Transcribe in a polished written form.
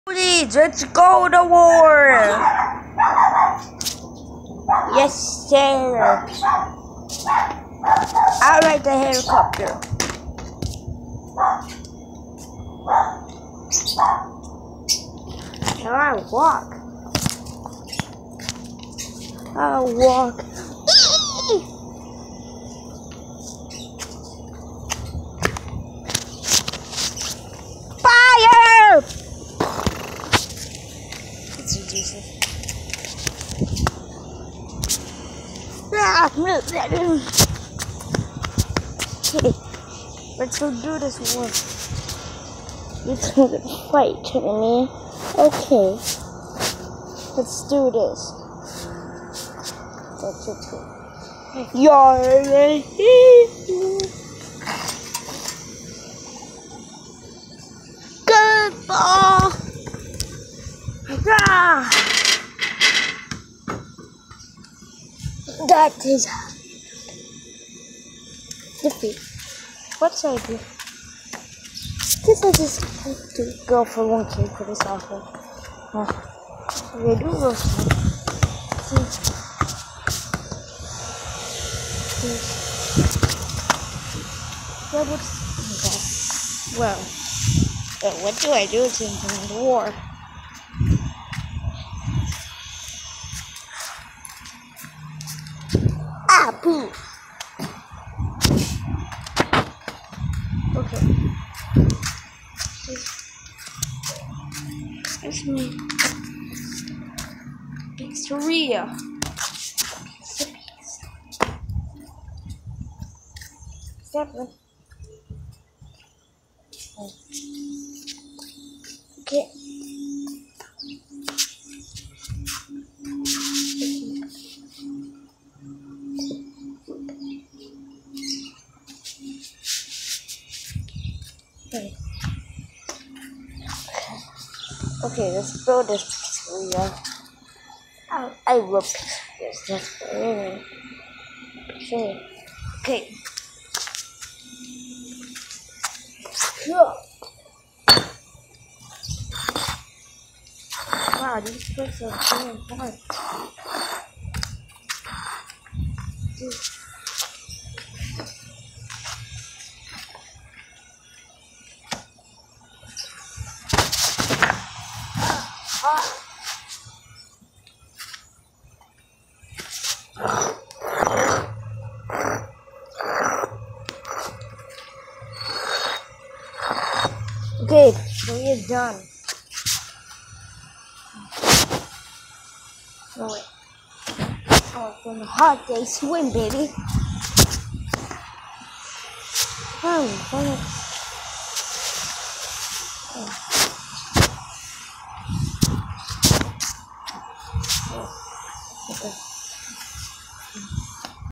Please, let's go to war! Yes, sir. I'll ride the helicopter. Now I'll walk. I'll walk. Fire! It's Jesus. Okay, let's go do this one. Let's go fight, enemy. Okay, let's do this. That's it. You're good ball. That is defeat. What should I do? Guess I just have to go for one kill for this offer. We do go well, what do I do to implement the war? Ah, poo! Okay. It's me. Pizzeria. Seven. Okay. Okay, let's build this pizzeria. I will pizzeria. That's really pizzeria. Okay. Cool. Wow, these bricks are very hard. Okay, so we're done. No wait. Oh, it's been a hot day. Swim, baby. Okay.